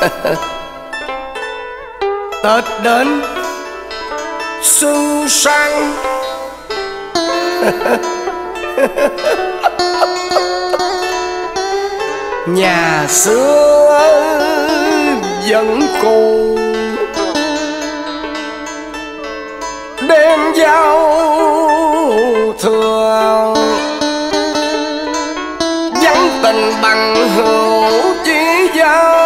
Tết đến xuân sang nhà xưa vẫn cũ, đêm giao thừa vắng tình bằng hữu chỉ giao.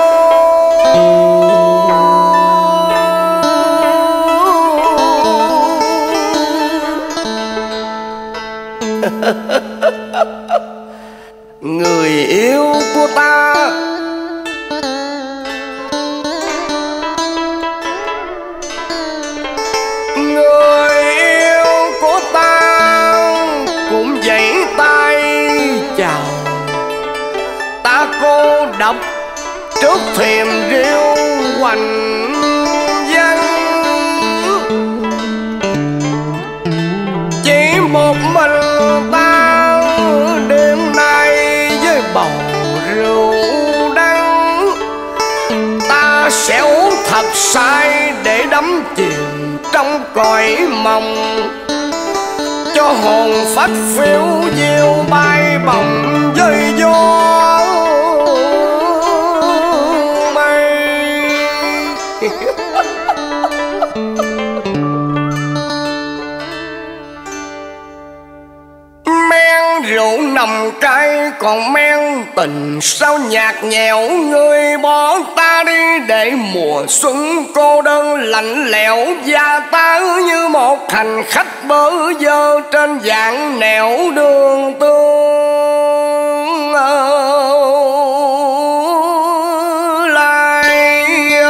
Người yêu của ta cũng vẫy tay chào. Ta cô độc trước thềm rêu hoành vắng, chỉ một mình ta đêm nay với bầu rượu đắng. Ta sẽ uống thật say để đắm chìm trong cõi mộng, cho hồn phách phiêu diêu bay bồng với gió mây. Men rượu nồng cay còn men tình sao nhạt nhẽo. Người bỏ ta đi để mùa xuân cô đơn lạnh lẽo, và ta như một hành khách bơ vơ trên dạng nẻo đường tương lai.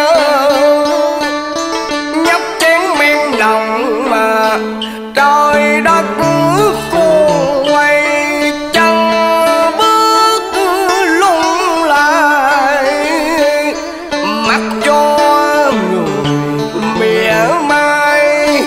Nhấp chén men nồng mà trời đất cuồng quay, chân bước lung lại mặc cho người mỉa mai.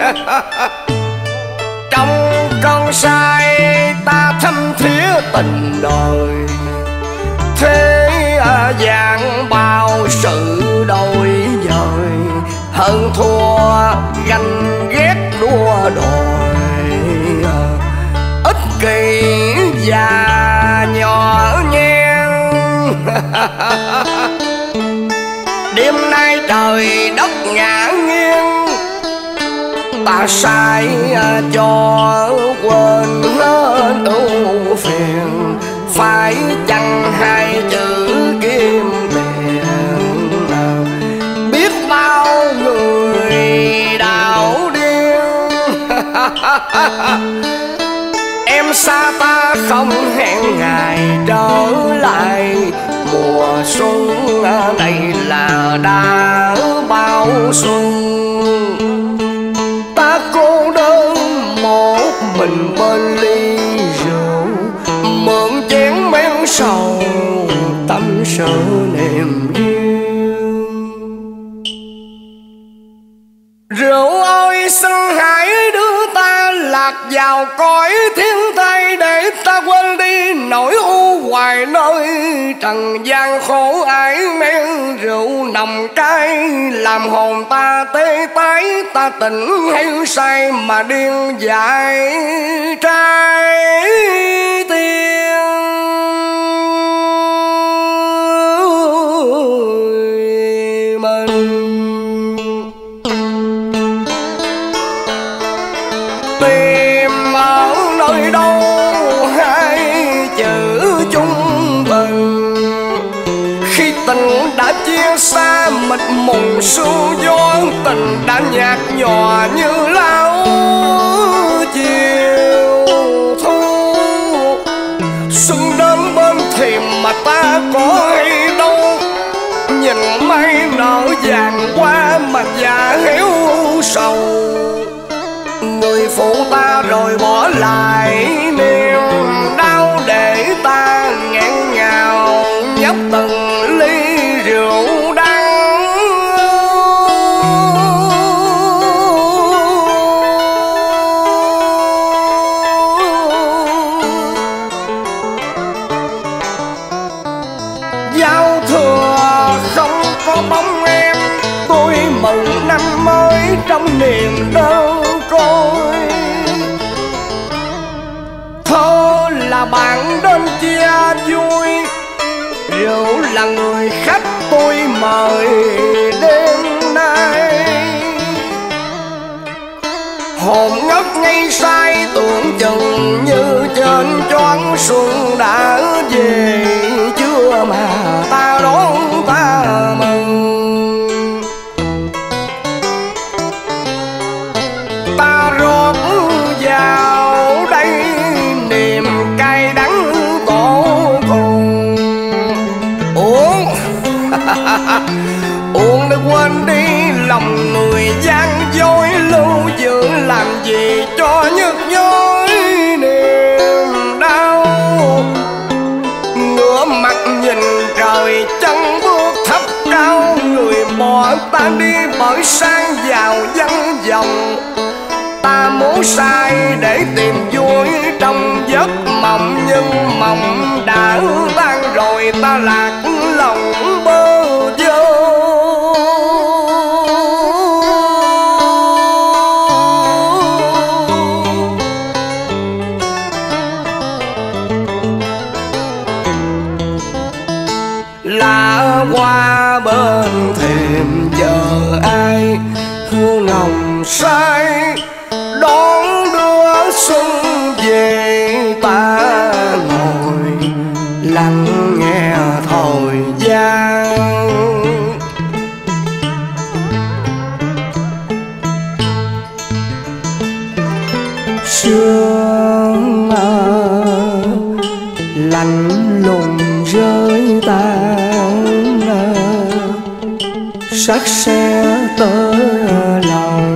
Trong cơn say ta thâm thía tình đời, thế gian bao sự đổi dời. Hơn thua ganh ghét đua đòi, ích kỷ và nhỏ nhen. Đêm nay trời đất ngã nghiêng, ta sai cho quên hết ưu phiền. Phải chăng hai chữ kim tiền, biết bao người đảo điên. Em xa ta không hẹn ngày trở lại, mùa xuân này là đã bao xuân. Ta cô đơn một mình bên ly rượu, mượn chén men sầu tâm sự niềm riêng. Rượu ơi xin hãy đưa ta lạc vào cõi thiên thai, để ta quên đi nỗi u hoài nơi trần gian khổ ải. Men rượu nồng cay làm hồn ta tê tái, ta tỉnh hay say mà điên dại trái tim. Tìm ở nơi đâu hai chữ chung tình, khi tình đã chia xa mịt mùng sương gió. Tình đã nhạt nhòa như lao chiều thu, xuân đến bên thềm mà ta có hay đâu. Nhìn mây nở vàng qua mà già héo sầu, người phụ ta rồi bỏ lại niềm đau để ta nghẹn ngào nhấp từng ly rượu đắng. Giao thừa không là bạn đến chia vui, rượu là người khách tôi mời đêm nay. Hồn ngất ngây say tưởng chừng như trên choáng xuân đã về, chưa mà ta đón ta mừng. Ta rót vào đây niềm cay đắng cổ cùng, uống uống để quên đi lòng người gian dối, lưu giữ làm gì cho nhức nhối niềm đau. Ngửa mặt nhìn trời chân bước thấp cao, người bỏ ta đi bởi sang vào vắng vòng. Ta muốn sai để tìm vui trong giấc mộng, nhưng mộng đã tan rồi ta lạc lòng bơ vơ. Lá qua bên thềm chờ ai, hương hồng say đón đưa xuân về. Ta ngồi lắng nghe thời gian, sương lạnh lùng rơi tan, sắc xe tơ lòng.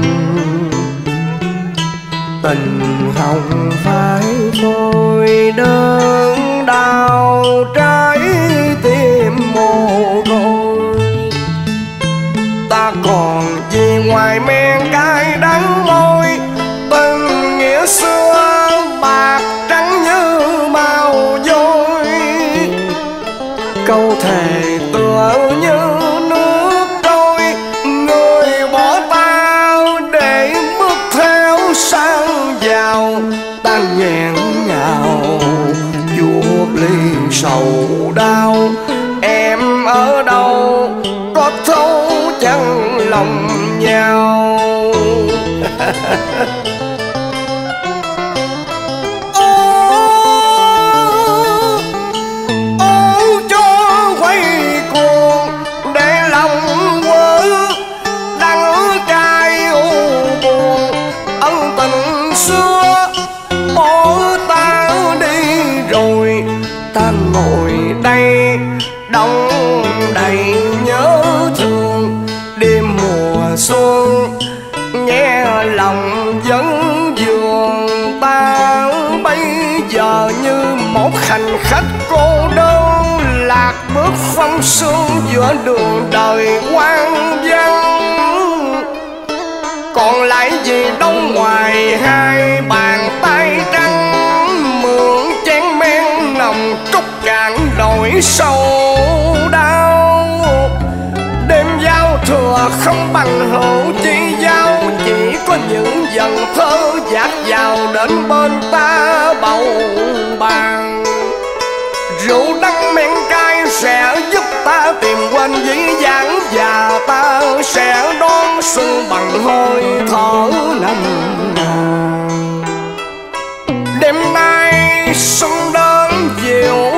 Tình hồng phai thôi đớn đau trái tim mồ côi. Ta còn gì ngoài men cay đắng môi, tình nghĩa xưa bạc trắng như màu vôi. Câu thề tựa như nước trôi, người bỏ ta để bước theo sang giàu. Ta nghẹn ngào chuốc ly sầu đau, em ở đâu có thấu chẳng lòng nhau. Ta ngồi đây đong đầy nhớ thương, đêm mùa xuân nghe lòng vẫn vương. Ta bây giờ như một hành khách cô đơn, lạc bước phong sương giữa đường đời hoang vắng. Còn lại gì đâu ngoài hai bàn tay trắng, mượn chén men nồng trút cạn nỗi sâu đau. Đêm giao thừa không bằng hữu chi giao, chỉ có những dần thơ dạt vào đến bên ta bầu bàn. Rượu đắng men cay sẽ giúp ta tìm quên dĩ vãng, và ta sẽ đón xuân bằng hơi thở nồng nàn. Đêm nay xuân đến dịu